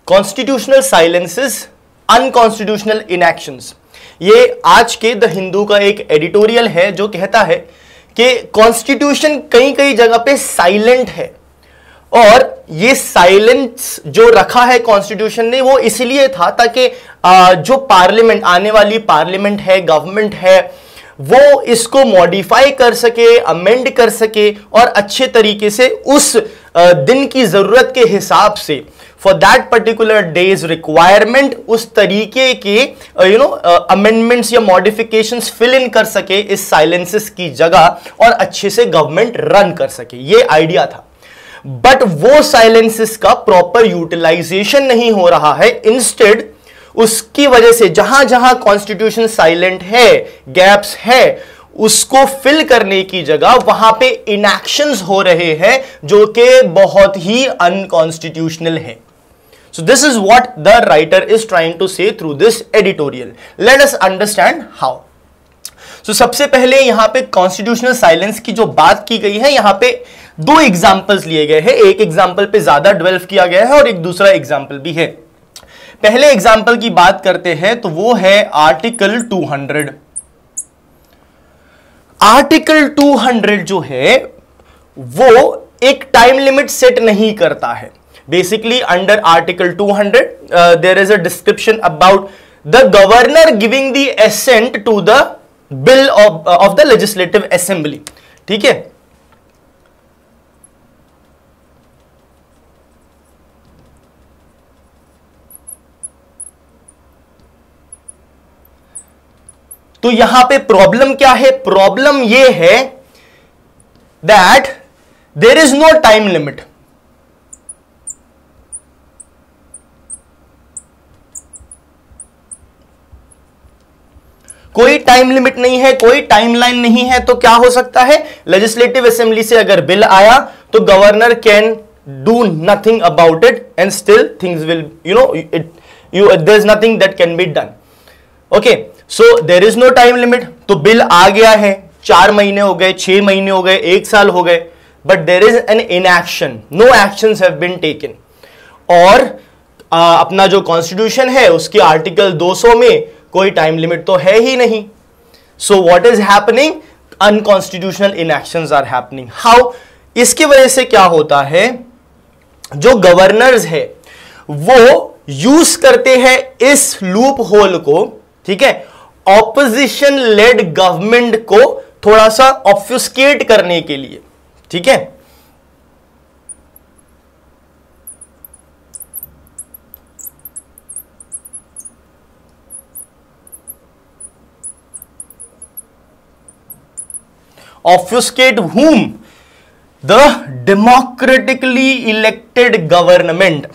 Constitutional silences, unconstitutional इनएक्शंस। ये आज के द हिंदू का एक एडिटोरियल है जो कहता है कि कॉन्स्टिट्यूशन कई कई जगह पे साइलेंट है, और ये साइलेंस जो रखा है कॉन्स्टिट्यूशन ने वो इसलिए था ताकि जो पार्लियामेंट, आने वाली पार्लियामेंट है, गवर्नमेंट है, वो इसको मॉडिफाई कर सके, अमेंड कर सके और अच्छे तरीके से उस दिन की जरूरत के हिसाब से for that particular day's requirement उस तरीके के अमेंडमेंट्स या मॉडिफिकेशंस फिल इन कर सके इस साइलेंसेस की जगह, और अच्छे से गवर्नमेंट रन कर सके। ये आइडिया था। बट वो साइलेंसेस का प्रॉपर यूटिलाइजेशन नहीं हो रहा है। इंस्टेड उसकी वजह से जहां जहां कॉन्स्टिट्यूशन साइलेंट है, गैप्स है, उसको फिल करने की जगह वहां पे इनएक्शंस हो रहे हैं जो कि बहुत ही अनकॉन्स्टिट्यूशनल है। So this is what the writer is trying to say through this editorial. Let us understand how. So सबसे पहले यहां पे कॉन्स्टिट्यूशनल साइलेंस की जो बात की गई है, यहां पे दो एग्जांपल्स लिए गए हैं। एक एग्जांपल पे ज्यादा डेवलप किया गया है और एक दूसरा एग्जांपल भी है। पहले एग्जांपल की बात करते हैं तो वो है आर्टिकल 200। आर्टिकल 200 जो है वो एक टाइम लिमिट सेट नहीं करता है। Basically, under Article 200, there is a description about the governor giving the assent to the bill of the legislative assembly. ठीक है, तो यहां पे प्रॉब्लम क्या है? प्रॉब्लम ये है that there is no time limit. कोई टाइम लिमिट नहीं है, कोई टाइमलाइन नहीं है, तो क्या हो सकता है? लेजिस्लेटिव असेंबली से अगर बिल आया तो governor can do nothing about it and still things will there is nothing that can be done. Okay, so there is no time limit. तो बिल आ गया है, 4 महीने हो गए, 6 महीने हो गए, 1 साल हो गए, but there is an inaction, no actions have been taken. और अपना जो कॉन्स्टिट्यूशन है उसके आर्टिकल 200 में कोई टाइम लिमिट तो है ही नहीं। So what is happening? Unconstitutional inactions are happening. How? इसकी वजह से क्या होता है, जो गवर्नर्स है वो यूज करते हैं इस लूप होल को, ठीक है, ऑपोजिशन लेड गवर्नमेंट को थोड़ा सा ऑब्फ्यूस्केट करने के लिए। ठीक है, obfuscate whom? The democratically elected government.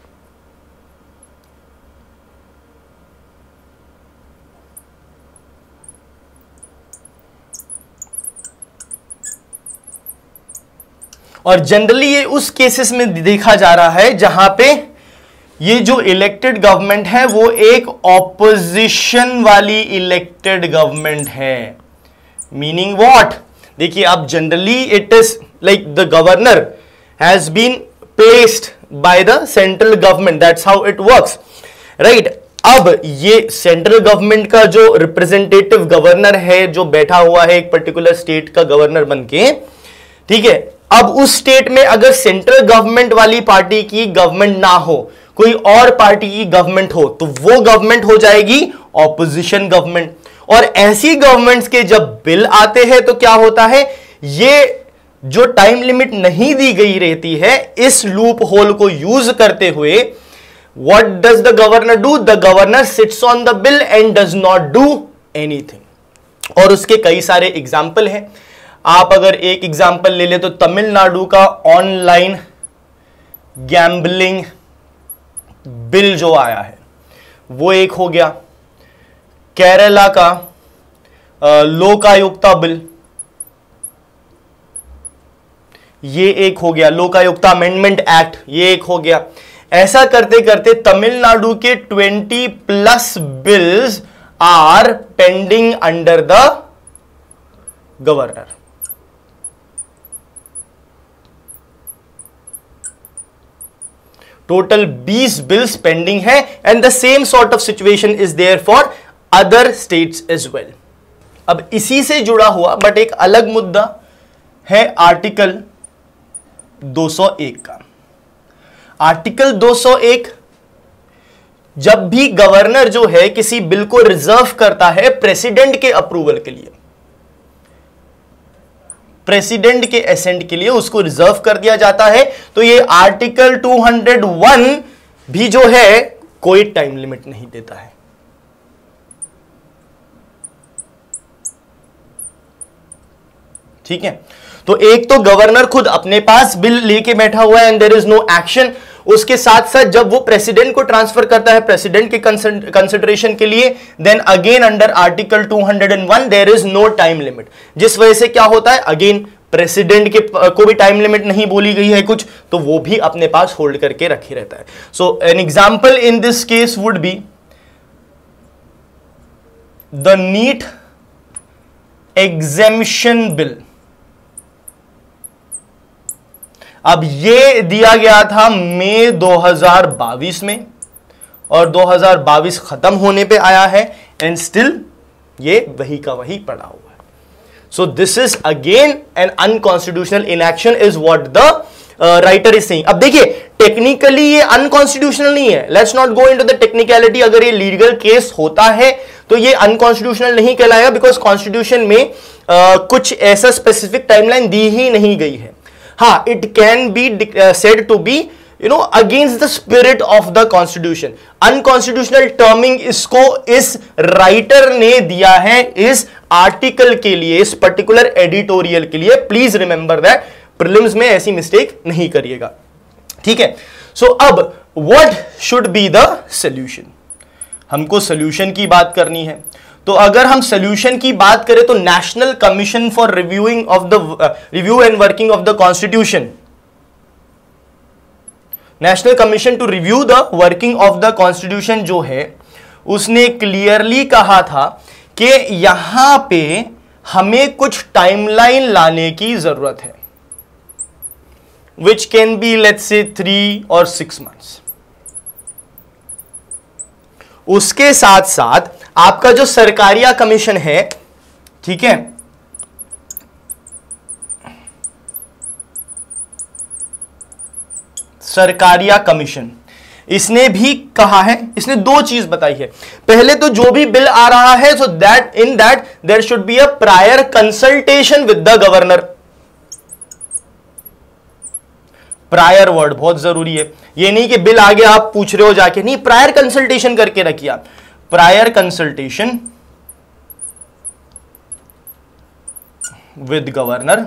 और जनरली ये उस केसेस में देखा जा रहा है जहां पे ये जो इलेक्टेड गवर्नमेंट है वो एक ऑपोजिशन वाली इलेक्टेड गवर्नमेंट है। Meaning what? देखिए, अब generally it is like the governor has been placed by the central government, that's how it works, right. अब ये सेंट्रल गवर्नमेंट का जो रिप्रेजेंटेटिव गवर्नर है, जो बैठा हुआ है एक पर्टिकुलर स्टेट का गवर्नर बनके, ठीक है, अब उस स्टेट में अगर सेंट्रल गवर्नमेंट वाली पार्टी की गवर्नमेंट ना हो, कोई और पार्टी की गवर्नमेंट हो, तो वो गवर्नमेंट हो जाएगी ऑपोजिशन गवर्नमेंट। और ऐसी गवर्नमेंट्स के जब बिल आते हैं तो क्या होता है, ये जो टाइम लिमिट नहीं दी गई रहती है, इस लूप होल को यूज करते हुए what does the governor do? The governor sits on the bill and does not do anything. और उसके कई सारे एग्जाम्पल हैं। आप अगर एक एग्जाम्पल ले ले तो तमिलनाडु का ऑनलाइन गैम्बलिंग बिल जो आया है वो एक हो गया, केरला का लोकायुक्ता बिल ये एक हो गया, लोकायुक्ता अमेंडमेंट एक्ट ये एक हो गया। ऐसा करते करते तमिलनाडु के 20+ bills are pending under the governor. Total 20 bills pending है and the same sort of situation is there for other states as well. अब इसी से जुड़ा हुआ बट एक अलग मुद्दा है आर्टिकल 201 का। आर्टिकल 201, जब भी गवर्नर जो है किसी बिल को रिजर्व करता है प्रेसिडेंट के अप्रूवल के लिए, प्रेसिडेंट के एसेंट के लिए उसको रिजर्व कर दिया जाता है, तो ये आर्टिकल 201 भी जो है कोई टाइम लिमिट नहीं देता है। ठीक है, तो एक तो गवर्नर खुद अपने पास बिल लेके बैठा हुआ है and there is no action, उसके साथ साथ जब वो प्रेसिडेंट को ट्रांसफर करता है प्रेसिडेंट के कंसिडरेशन के लिए, then again under article 201 there is no time limit, जिस वजह से क्या होता है, अगेन प्रेसिडेंट के को भी टाइम लिमिट नहीं बोली गई है कुछ, तो वो भी अपने पास होल्ड करके रखे रहता है। So an example in this case would be the NEET exemption bill. अब ये दिया गया था मई 2022 में और 2022 खत्म होने पे आया है एंड स्टिल ये वही का वही पड़ा हुआ है। So this is again an unconstitutional inaction is what the writer is saying. अब देखिए टेक्निकली ये अनकॉन्स्टिट्यूशनल नहीं है, let's not go into the technicality. अगर ये लीगल केस होता है तो ये अनकॉन्स्टिट्यूशनल नहीं कहलाएगा, बिकॉज कॉन्स्टिट्यूशन में कुछ ऐसा स्पेसिफिक टाइमलाइन दी ही नहीं गई है। हाँ, it can be said to be against the spirit of the constitution. Unconstitutional terming इसको इस राइटर ने दिया है इस आर्टिकल के लिए, इस पर्टिकुलर एडिटोरियल के लिए। प्लीज रिमेंबर दैट, प्रीलिम्स में ऐसी मिस्टेक नहीं करिएगा। ठीक है, सो अब what should be the solution. हमको सॉल्यूशन की बात करनी है, तो अगर हम सॉल्यूशन की बात करें तो National Commission for Review and Working of the Constitution, National Commission to Review the Working of the Constitution जो है, उसने क्लियरली कहा था कि यहां पे हमें कुछ टाइमलाइन लाने की जरूरत है, which can be let's say 3 और 6 मंथ्स। उसके साथ साथ आपका जो सरकारिया कमीशन है, ठीक है, सरकारिया कमीशन, इसने भी कहा है, इसने 2 चीज बताई है। पहले तो जो भी बिल आ रहा है, so that in that there should be a prior consultation with the governor. Prior word बहुत जरूरी है, ये नहीं कि बिल आगे आप पूछ रहे हो जाके, नहीं, प्रायर कंसल्टेशन करके रखिए आप, prior consultation with governor.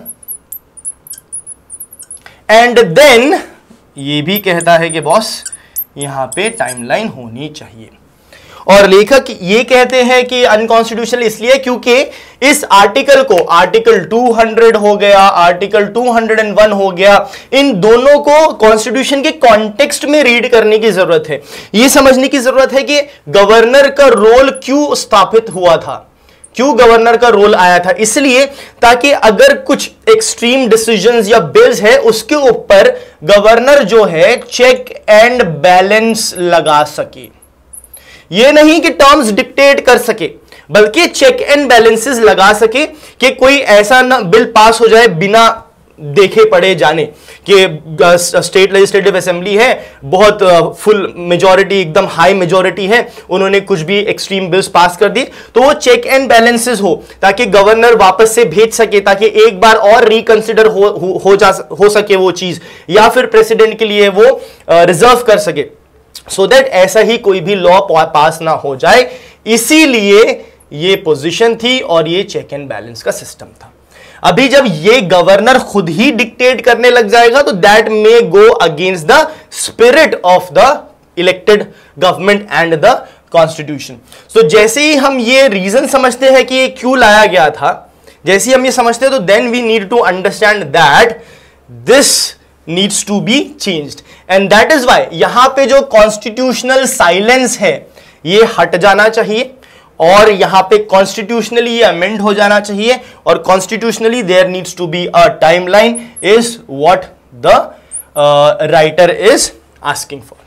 And then ये भी कहता है कि बॉस यहां पे टाइमलाइन होनी चाहिए। और लेखक ये कहते हैं कि अनकॉन्स्टिट्यूशनल इसलिए क्योंकि इस आर्टिकल को, आर्टिकल 200 हो गया, आर्टिकल 201 हो गया, इन दोनों को कॉन्स्टिट्यूशन के कॉन्टेक्स्ट में रीड करने की जरूरत है। यह समझने की जरूरत है कि गवर्नर का रोल क्यों स्थापित हुआ था, क्यों गवर्नर का रोल आया था। इसलिए ताकि अगर कुछ एक्सट्रीम डिसीजंस या बिल्स है उसके ऊपर गवर्नर जो है चेक एंड बैलेंस लगा सके। यह नहीं कि टर्म्स डिक्टेट कर सके, बल्कि चेक एंड बैलेंसेस लगा सके कि कोई ऐसा ना बिल पास हो जाए बिना देखे पड़े जाने कि स्टेट लेजिस्लेटिव असेंबली है, बहुत फुल मेजॉरिटी, एकदम हाई मेजॉरिटी है, उन्होंने कुछ भी एक्सट्रीम बिल्स पास कर दी, तो वो चेक एंड बैलेंसेस हो ताकि गवर्नर वापस से भेज सके, ताकि एक बार और रिकंसिडर हो सके वो चीज, या फिर प्रेसिडेंट के लिए वो रिजर्व कर सके, सो दैट ऐसा ही कोई भी लॉ पास ना हो जाए। इसीलिए ये पोजीशन थी और ये चेक एंड बैलेंस का सिस्टम था। अभी जब ये गवर्नर खुद ही डिक्टेट करने लग जाएगा तो that may go against the spirit of the elected government and the constitution. So जैसे ही हम ये रीजन समझते हैं कि ये क्यों लाया गया था, जैसे ही हम ये समझते हैं, तो then we need to understand that this needs to be changed and that is why यहां पे जो कॉन्स्टिट्यूशनल साइलेंस है ये हट जाना चाहिए और यहां पे कॉन्स्टिट्यूशनली ये अमेंड हो जाना चाहिए और constitutionally there needs to be a timeline is what the writer is asking for.